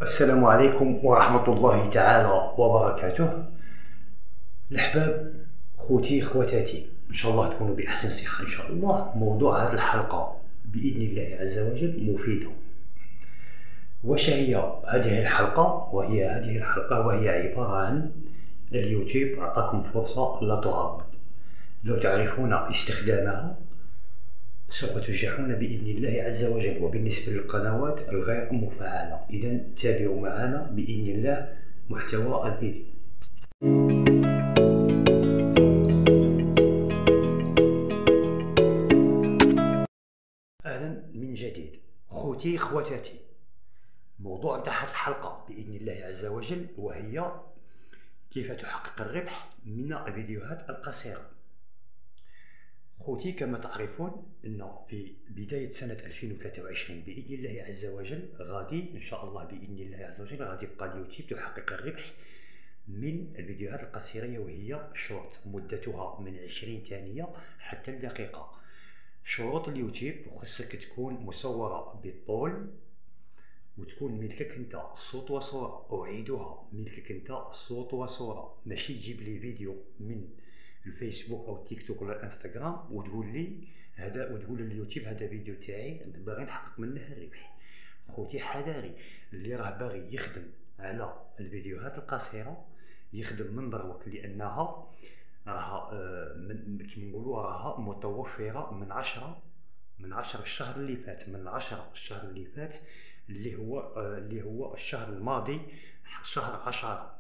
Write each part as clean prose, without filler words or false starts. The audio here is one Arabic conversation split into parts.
السلام عليكم ورحمة الله تعالى وبركاته. الأحباب، خوتي خواتاتي، إن شاء الله تكونوا بأحسن صحة. إن شاء الله موضوع هذه الحلقة بإذن الله عز وجل مفيدة. وش هي هذه الحلقة؟ وهي عبارة عن اليوتيوب أعطاكم فرصة لا تعوض. لو تعرفون استخدامها سوف تنجحون بإذن الله عز وجل. وبالنسبة للقنوات الغير مفعلة، إذا تابعوا معنا بإذن الله محتوى الفيديو. أهلا من جديد خوتي خواتاتي. موضوع تاع الحلقة بإذن الله عز وجل وهي كيف تحقق الربح من الفيديوهات القصيرة. خوتي، كما تعرفون أن في بداية سنة 2023 بإذن الله عز وجل غادي إن شاء الله بإذن الله عز وجل غادي يبقى اليوتيوب تحقق الربح من الفيديوهات القصيرة، وهي شورت مدتها من 20 ثانية حتى الدقيقة. شروط اليوتيوب: خصك تكون مصورة بالطول وتكون ملكك انت صوت وصورة. أعيدها: ملكك انت صوت وصورة، ماشي تجيب لي فيديو من الفيسبوك او التيك توك ولا الانستغرام وتقول لي هذا، وتقول لليوتيوب هذا فيديو تاعي باغي نحقق منه الربح. خوتي حذاري، اللي راه باغي يخدم على الفيديوهات القصيرة يخدم من دروك، لانها راها كيما نقولوا راها متوفرة من 10 الشهر اللي فات، الشهر اللي فات اللي هو الشهر الماضي، شهر 10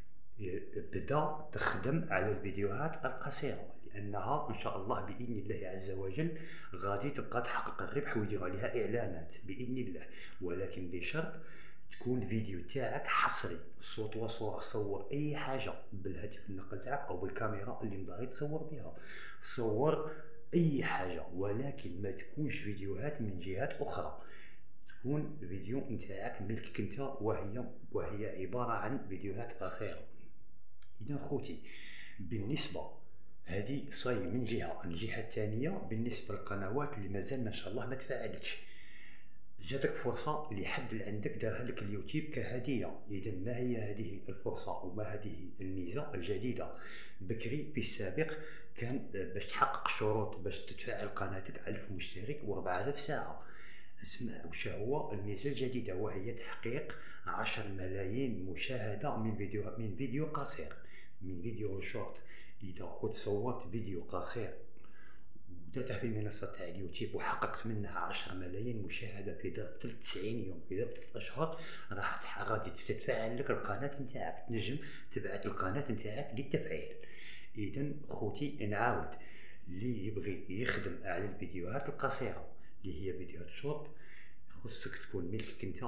بدأ تخدم على الفيديوهات القصيرة، لأنها إن شاء الله بإذن الله عز وجل غادي تبقى تحقق الربح ويديروا عليها إعلانات بإذن الله، ولكن بشرط تكون فيديو تاعك حصري، صوت وصورة. صور أي حاجة بالهاتف النقل تاعك أو بالكاميرا اللي باغي تصور بها، صور أي حاجة، ولكن ما تكونش فيديوهات من جهات أخرى، تكون فيديو نتاعك ملكك انت، وهي عبارة عن فيديوهات قصيرة. إذا خوتي، بالنسبة هذه صاي من جهة، الجهة الثانية بالنسبة للقنوات اللي مازال ما شاء الله ما تفاعلتش، جاتك فرصة لحد اللي عندك دارها لك اليوتيوب كهدية. إذا ما هي هذه الفرصة وما هذه الميزة الجديدة؟ بكري في السابق كان باش تحقق شروط باش تتفاعل قناتك 1000 مشترك و4000 ساعة. اسمع وش هو الميزة الجديدة، وهي تحقيق 10 ملايين مشاهدة من فيديو قصير، من فيديو شورت. إذا كنت صورت فيديو قصير ودرته في المنصة تاع اليوتيوب وحققت منها 10 ملايين مشاهدة في ظرف 90 يوم، في ظرف 3 أشهر، غادي تتفاعل لك القناة نتاعك، تنجم تبعث القناة نتاعك للتفعيل. إذا خوتي نعاود، اللي يبغي يخدم على الفيديوهات القصيرة اللي هي فيديوهات شورت، خصك تكون ملكك انت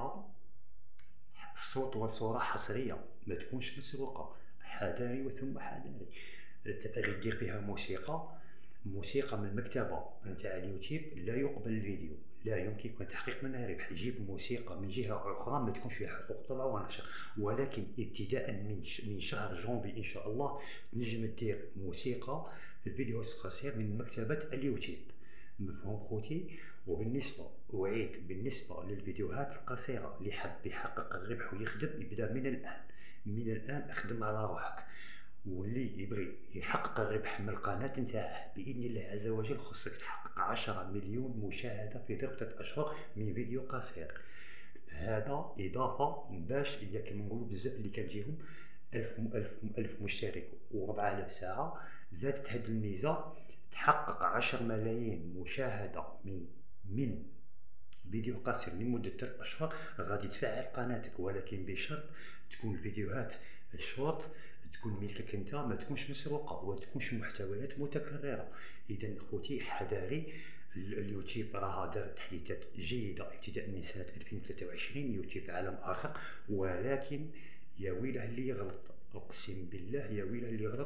صوت وصورة حصرية، ما تكونش مسروقة. حذاري وثم حذاري. تبغي دير فيها موسيقى من المكتبة نتاع اليوتيوب، لا يقبل الفيديو، لا يمكن يكون تحقيق منها ربح. جيب موسيقى من جهة أخرى ما تكونش فيها حقوق طبع ونشر، ولكن ابتداء من شهر جونفي إن شاء الله تنجم دير موسيقى في الفيديو القصير من مكتبة اليوتيوب. مفهوم خوتي؟ وبالنسبة بالنسبة للفيديوهات القصيرة اللي حاب يحقق الربح ويخدم، يبدأ من الآن اخدم على روحك. واللي يبغي يحقق الربح من القناة نتاعه بإذن الله عز وجل، خصك تحقق 10 مليون مشاهدة في ظرف 3 أشهر من فيديو قصير. هذا إضافة باش اللي كما نقولوا بزاف اللي كتجيهم 1000 مشترك و4000 ساعة، زادت هذه الميزة تحقق 10 ملايين مشاهدة من فيديو قصير لمدة 3 أشهر، غادي تفعل قناتك، ولكن بشرط تكون الفيديوهات الشورت تكون ملكك انت، ما تكونش مسروقة وتكونش محتويات متكررة. إذا خوتي حذاري، اليوتيوب راه دار تحديثات جيدة ابتداء من سنة 2023، يوتيوب عالم آخر، ولكن يا ويله اللي يغلط، أقسم بالله يا ويله اللي يغلط،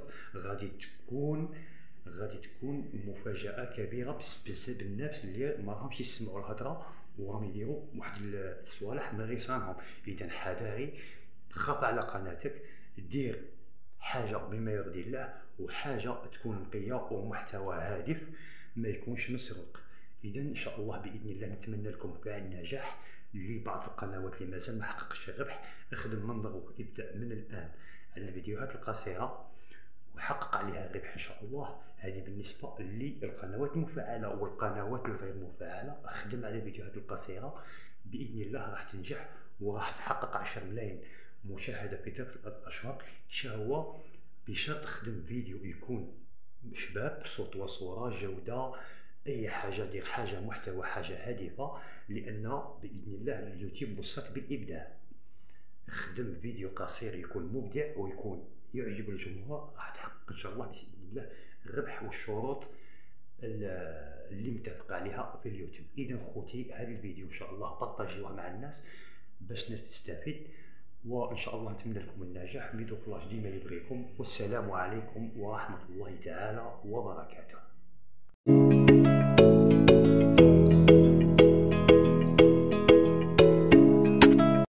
غادي تكون مفاجأة كبيرة بزاف الناس اللي ما راهمش يسمعوا الهضرة وراهم يديروا واحد الصوالح من غير. إذا حذاري، خاف على قناتك، دير حاجة بما يرضي الله، وحاجة تكون نقية ومحتوى هادف ما يكونش مسروق. إذا إن شاء الله بإذن الله نتمنى لكم كاع النجاح. لبعض القنوات اللي مازال ما حققش الربح، اخدم من ضروك، ابدأ من الآن على الفيديوهات القصيرة وحقق عليها الربح إن شاء الله. هذه بالنسبة للقنوات المفعلة. والقنوات الغير مفعلة اخدم على الفيديوهات القصيرة، بإذن الله راح تنجح وراح تحقق 10 ملايين مشاهدة في 3 أشهر إن شاء الله، بشرط تخدم فيديو يكون شباب، صوت وصورة، جودة، أي حاجة، دير حاجة محتوى، حاجة هادفة، لأن بإذن الله اليوتيوب وصلت بالإبداع. خدم فيديو قصير يكون مبدع ويكون يعجب الجمهور، راح تحقق إن شاء الله بإذن الله الربح والشروط اللي متفق عليها في اليوتيوب. إذا خوتي هذا الفيديو إن شاء الله بارطاجيوه مع الناس باش الناس تستفيد، وإن شاء الله نتمنى لكم النجاح. ميدو كلاش ديما يبغيكم، والسلام عليكم ورحمة الله تعالى وبركاته.